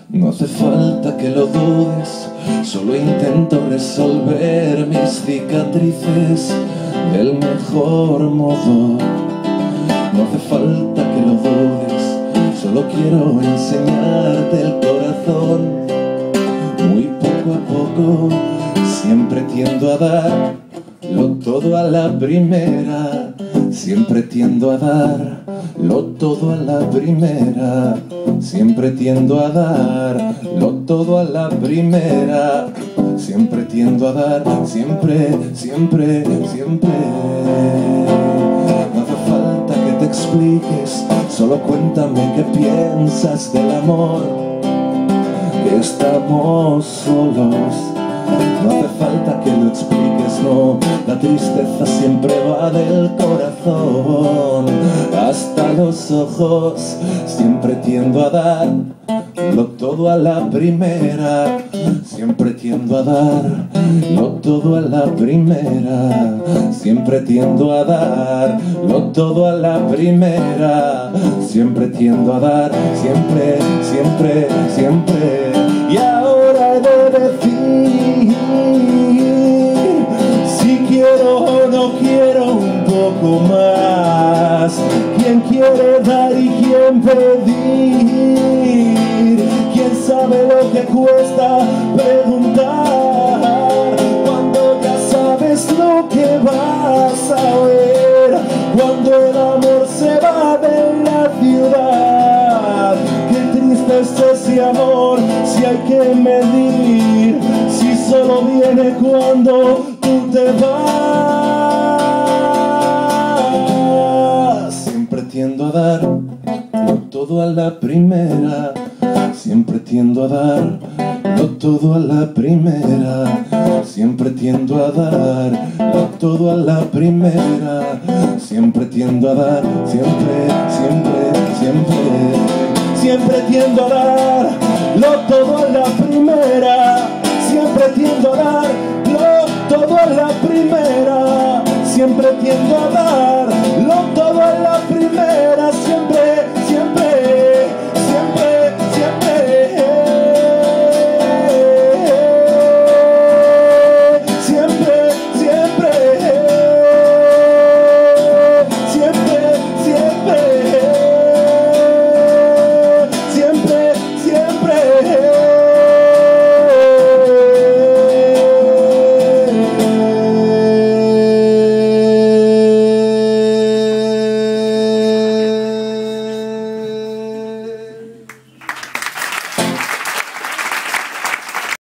No hace falta que lo dudes, solo intento resolver mis cicatrices del mejor modo. No hace falta que lo dudes, solo quiero enseñarte el corazón. Muy poco a poco, siempre tiendo a darlo todo a la primera. Siempre tiendo a darlo todo a la primera. Siempre tiendo a darlo todo a la primera. Siempre tiendo a dar, siempre, siempre, siempre. No hace falta que te expliques, solo cuéntame qué piensas del amor, que estamos solos. No hace falta que lo expliques, no. La tristeza siempre va del corazón hasta los ojos. Siempre tiendo a darlo todo a la primera. Siempre tiendo a darlo todo a la primera. Siempre tiendo a darlo todo a la primera. Siempre tiendo a dar, siempre, siempre, siempre. Y ahora he de decir si quiero o no quiero un poco más. ¿Quién quiere dar y quién pedir? ¿Quién sabe lo que cuesta preguntar? Cuando ya sabes lo que vas a ver, cuando el amor se va de la ciudad. Qué triste es ese amor, si hay que medir, si solo viene cuando tú te vas. Siempre tiendo a darlo todo a la primera. Siempre tiendo a darlo todo a la primera. Siempre tiendo a darlo todo a la primera. Siempre tiendo a dar, siempre, siempre, siempre. Siempre tiendo a darlo todo a la primera. Siempre tiendo a darlo todo a la primera. Siempre tiendo a dar